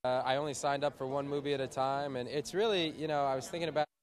I only signed up for one movie at a time, and it's really, I was thinking about